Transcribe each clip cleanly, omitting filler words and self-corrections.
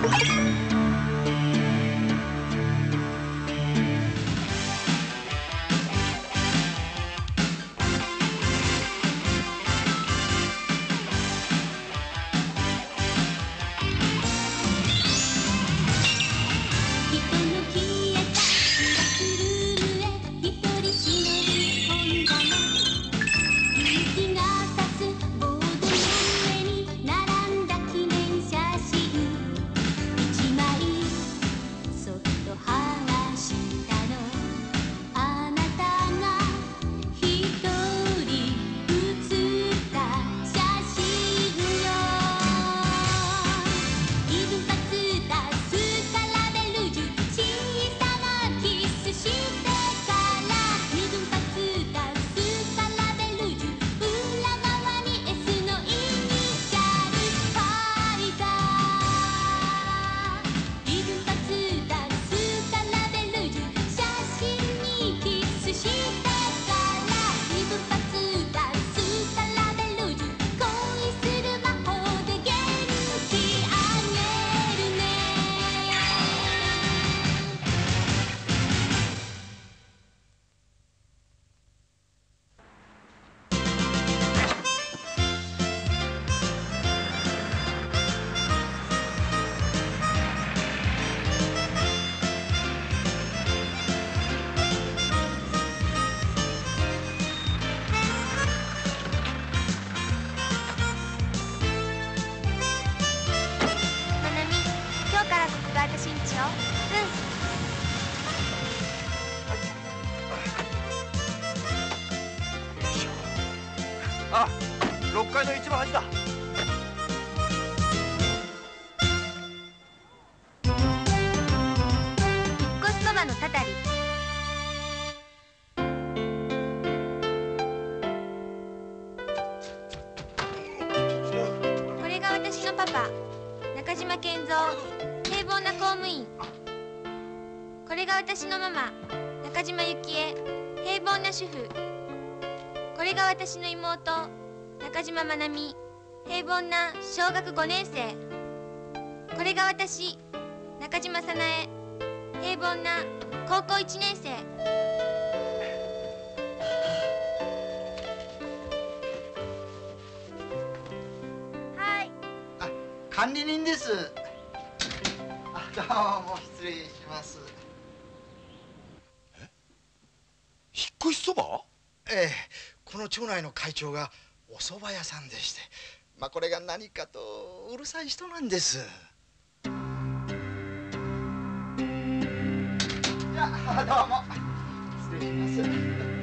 あ、6階の一番端だ。 引っ越しそばのたたり。これが私のパパ、中島健三、平凡な公務員。これが私のママ、中島幸恵、平凡な主婦。これが私の妹、中島まなみ、平凡な小学5年生。これが私、中島早苗、平凡な高校1年生。はい。 あ、管理人です。あ、どうも失礼します。 引っ越しそば？ ええ、この町内の会長がお蕎麦屋さんでして、まあこれが何かとうるさい人なんです。じゃあどうも失礼します。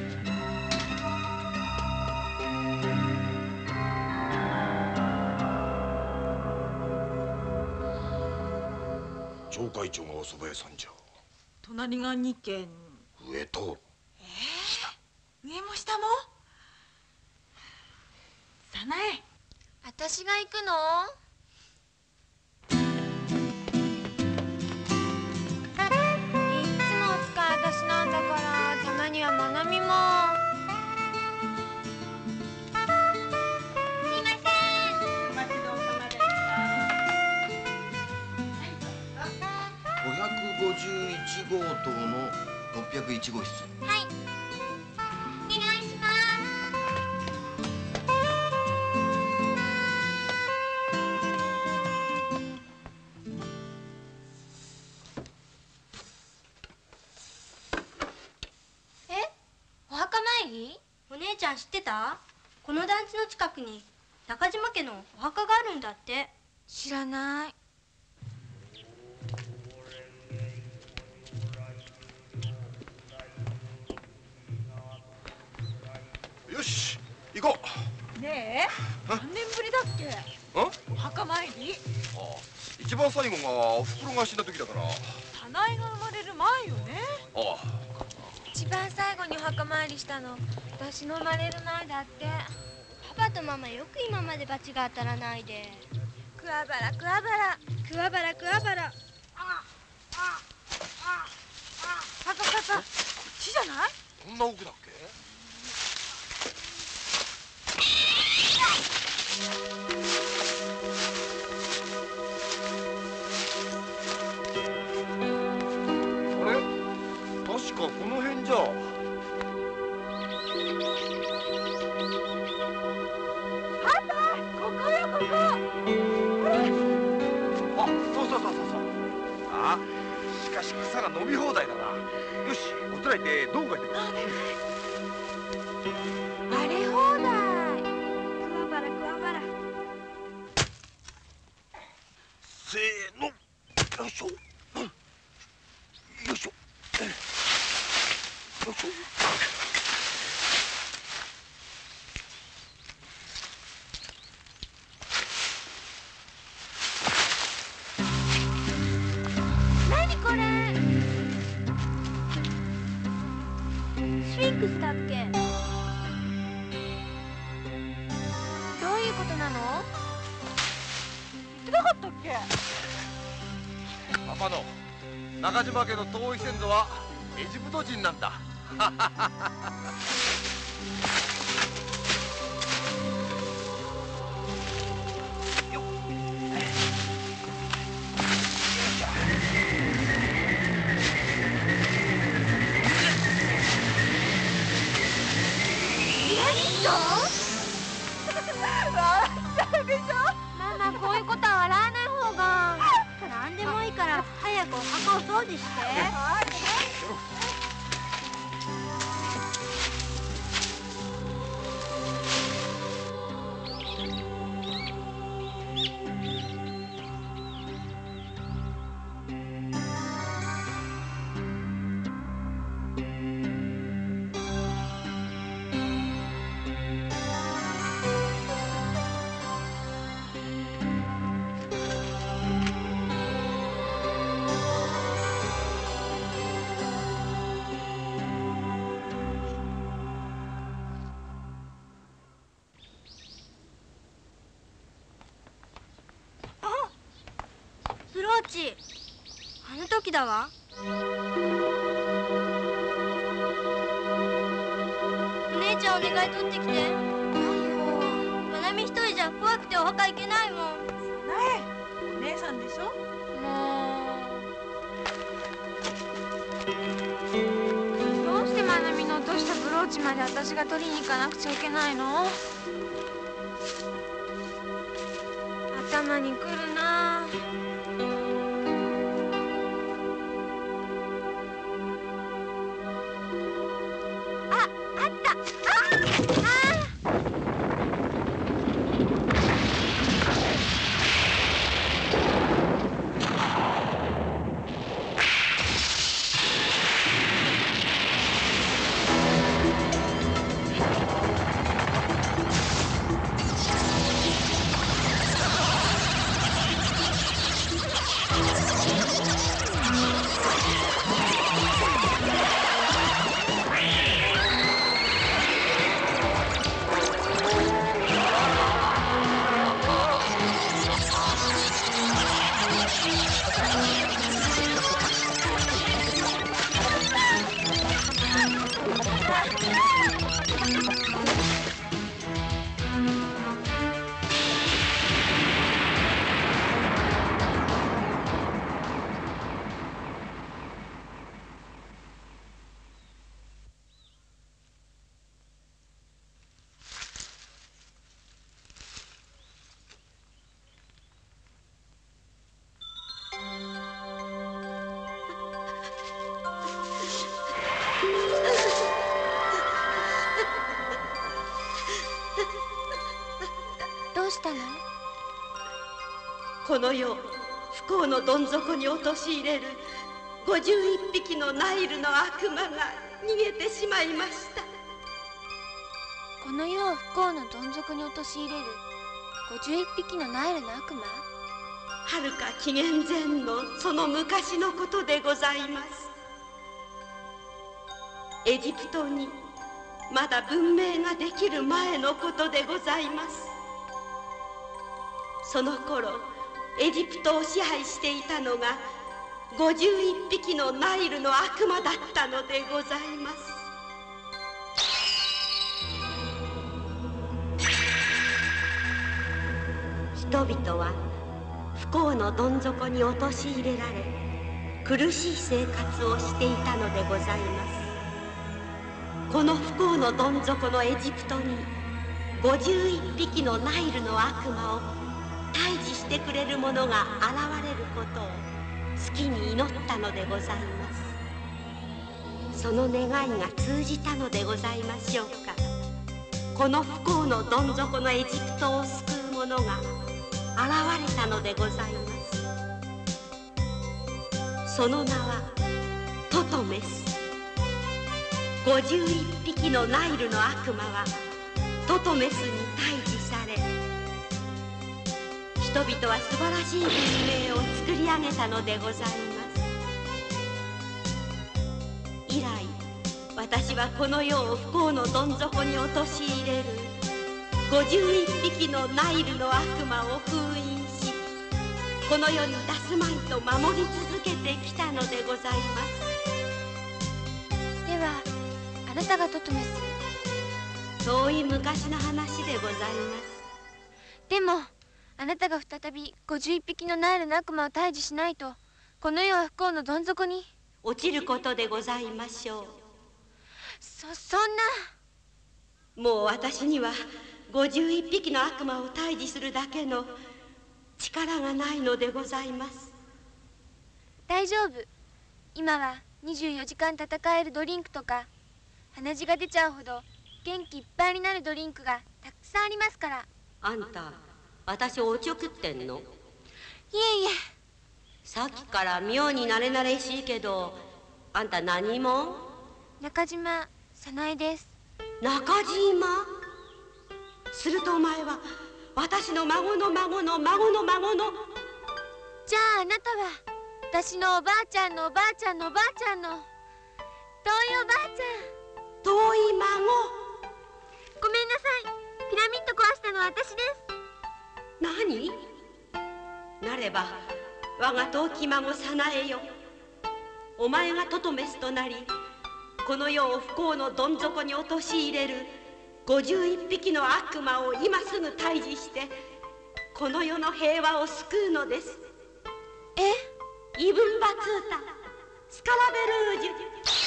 町会長がお蕎麦屋さんじゃ。 隣が2軒。 上と上も下も？早苗。 私が行くの？いつもお使い私なんだから、たまにはまなみも。すいません。 お待ちどうさまでした。 551号棟の601号室。 はい。お願いします。お墓参り？ お姉ちゃん知ってた？この団地の近くに中島家のお墓があるんだって。 知らない。 よし行こう。 ねえ、何年ぶりだっけ？お墓参り？ ああ、一番最後がおふくろが死んだ時だから。 早苗が生まれる前よね。 ああ、 一番最後にお墓参りしたの私の生まれる前だって。 パパとママよく今まで罰が当たらないで。 桑原桑原桑原桑原。 パパこっちじゃない？ こんな奥だっけ？ らいってどんかいてる。 荒れ放題。桑原桑原。 せーの。よいしょ。よいしょ。よいしょ。 何これ？ スフィンクスだっけ？ どういうことなの？ 言ってなかったっけ？ パパの中島家の遠い先祖はエジプト人なんだ。 ママ、こういうことは笑わない方が。 なんでもいいから早くお墓を掃除して。ブローチ、あの時だわ。お姉ちゃんお願い取ってきて。はいよ。まなみ一人じゃ怖くてお墓行けないもん。 お姉さんでしょ。 どうしてまなみの落としたブローチまで私が取りに行かなくちゃいけないの？頭にくるな。あった。どうしたの？ この世不幸のどん底に陥れる51匹のナイルの悪魔が逃げてしまいました。 この世を不幸のどん底に陥れる51匹のナイルの悪魔？ はるか紀元前のその昔のことでございます。エジプトにまだ文明ができる前のことでございます。その頃エジプトを支配していたのが51匹のナイルの悪魔だったのでございます。人々は不幸のどん底に陥れられ苦しい生活をしていたのでございます。この不幸のどん底のエジプトに51匹のナイルの悪魔を退治してくれる者が現れることを月に祈ったのでございます。 その願いが通じたのでございましょうか。この不幸のどん底のエジプトを救う者が現れたのでございます。その名はトトメス。51匹のナイルの悪魔はトトメスに退治され、人々は素晴らしい文明を作り上げたのでございます。以来私はこの世を不幸のどん底に陥れる51匹のナイルの悪魔を封印し、この世に出すまいと守り続けてきたのでございます。 ではあなたがトトメス？ 遠い昔の話でございます。 でもあなたが再び51匹のナイルの悪魔を退治しないと、この世は不幸のどん底に落ちることでございましょう。 そんな。 もう私には51匹の悪魔を退治するだけの力がないのでございます。 大丈夫。今は24時間戦えるドリンクとか、鼻血が出ちゃうほど元気いっぱいになるドリンクがたくさんありますから。 あんた、私おちょくってんの？ いえいえ。 さっきから妙に慣れ慣れしいけど、あんた何も？ 中島早苗です。 中島？するとお前は私の孫の孫の孫の孫の。 じゃああなたは私のおばあちゃんのおばあちゃんのおばあちゃんの遠いおばあちゃん。 遠い孫。 ごめんなさい。ピラミッド壊したのは私です。 何？なれば我が遠き孫早苗よ。お前がトトメスとなり、この世を不幸のどん底に陥れる51匹の悪魔を今すぐ退治して、この世の平和を救うのです。イブンバツータスカラベルージュ。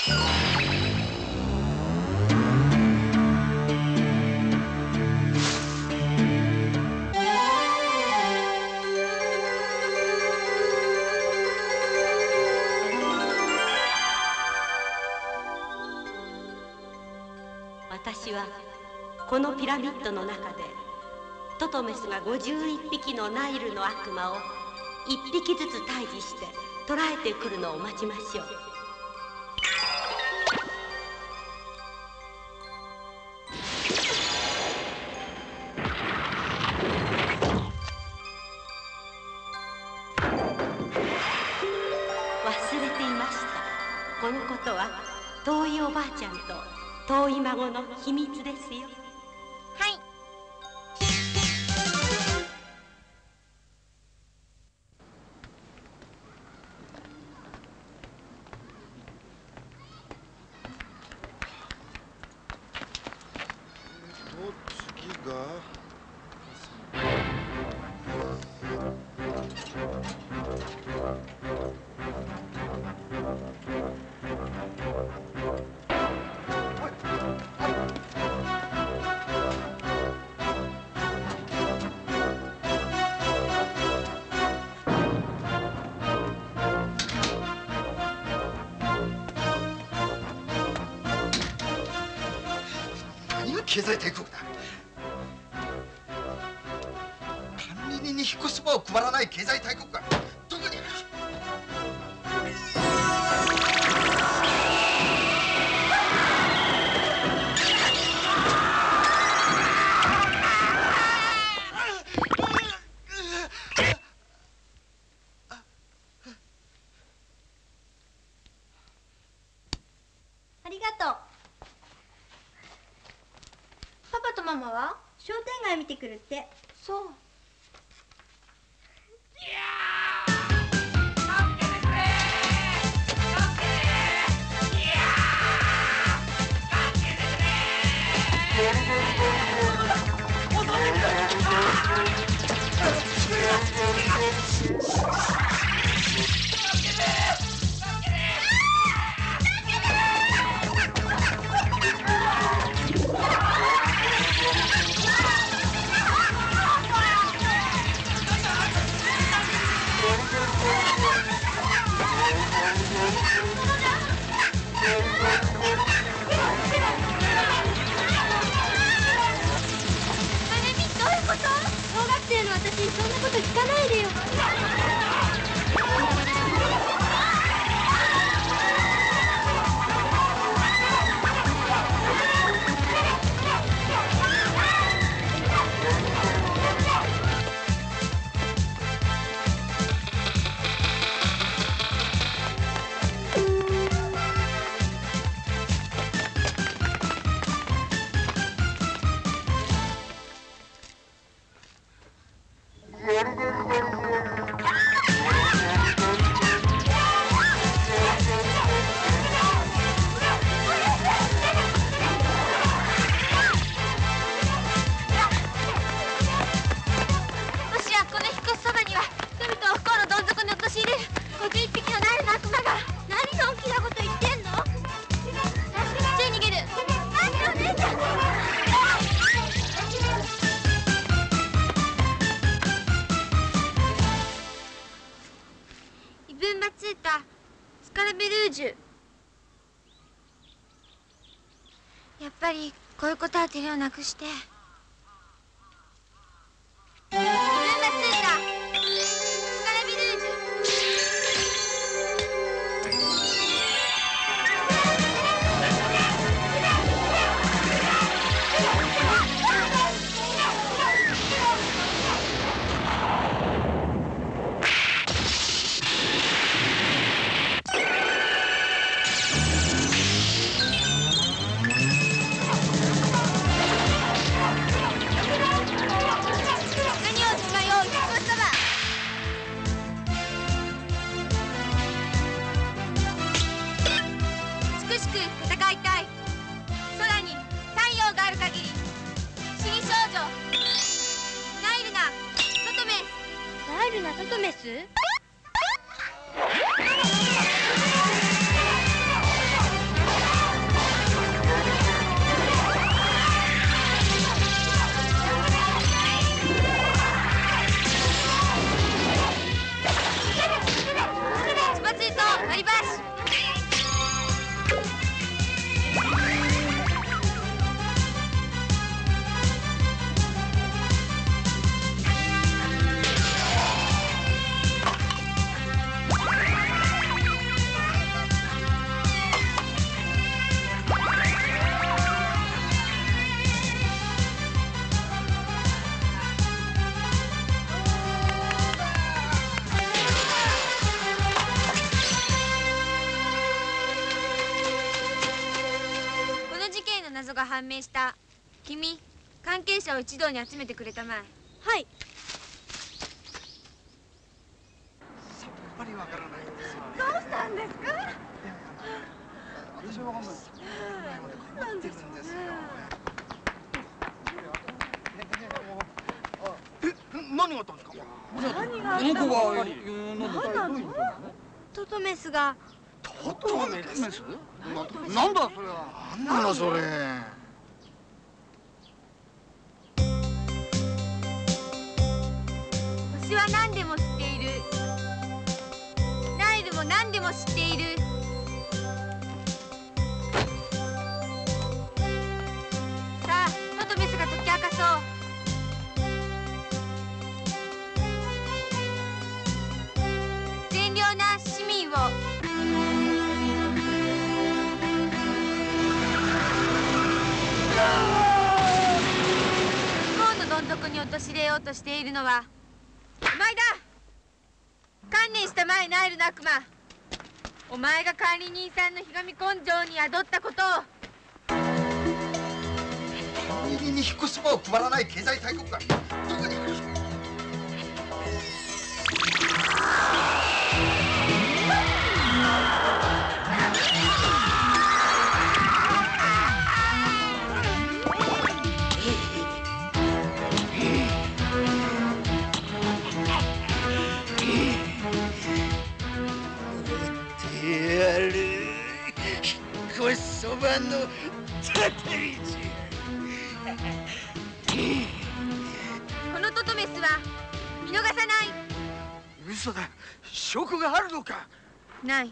私はこのピラミッドの中でトトメスが51匹のナイルの悪魔を1匹ずつ退治して捕らえてくるのを待ちましょう。忘れていました。このことは遠いおばあちゃんと遠い孫の秘密ですよ。 はい。 次が何が経済大国だ。管理人に引っ越す場を配らない経済大国がどこにある。 ありがとう。パパとママは商店街見てくるって。そう。 Thank you. ルンバツータ、スカラベルージュ。やっぱりこういうことは照れをなくして。ルンバツータ、スカラベルージュ。 トトメス？ 謎が判明した。君、関係者を一堂に集めてくれたまえ。 はい。 さっぱりわからないんですよ。 どうしたんですか？ 私はわかんない。 なんですよ。 何があったんですか？ 何があったの？何なの？ トトメスが。 トトメス？なんだそれは。なんなのそれ。 星は何でも知っている。ナイルも何でも知っている。さあ、トトメスが解き明かそう。善良な市民を。不幸のどん底に陥れようとしているのはお前だ。観念したまえ、ナイルの悪魔。お前が管理人さんのひがみ根性に宿ったことを。 右に引っ越す場を配らない経済大国がどこにいる？そばのたたりじこのトトメスは見逃さない。 嘘だ。証拠があるのか？ ない。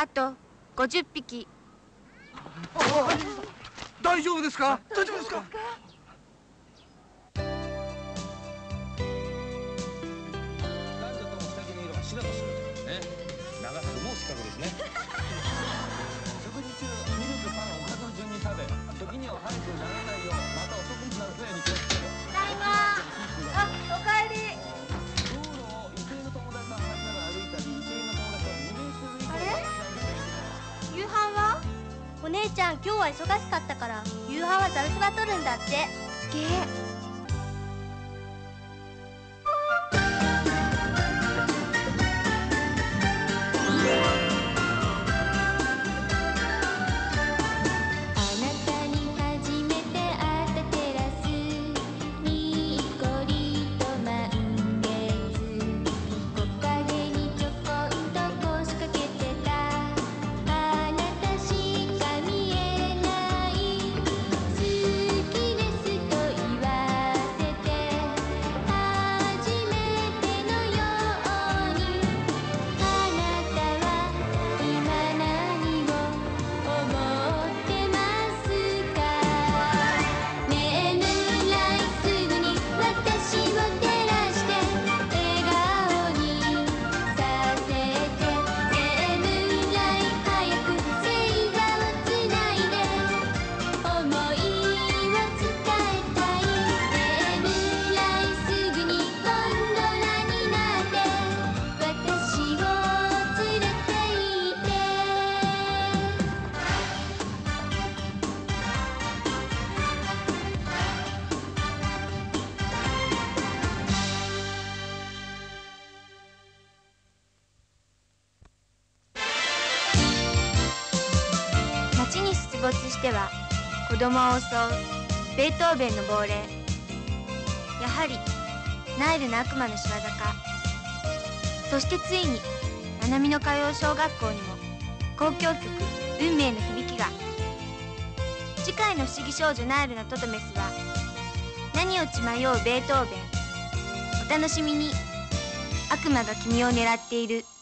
あと50匹。 大丈夫ですか？ 大丈夫ですか？ 男女とも下着の色は白とするね。長くも四角ですね。食事中ミルクパンをおかず順に食べ、時には早くならないようまた遅くなる際に気をつける。 ただいま。あ、おかえり。 道路を一斉の友達と話しながら歩いたり、一斉の友達と二塁する以上あれ？夕飯は？お姉ちゃん今日は忙しかったから夕飯はざるそば取るんだって。 げ街に出没しては子供を襲うベートーベンの亡霊。やはりナイルの悪魔の仕業か。そしてついに七海の通う小学校にも交響曲運命の響きが。次回の不思議少女ナイルのトトメスは何を血迷うベートーベン。お楽しみに。悪魔が君を狙っている。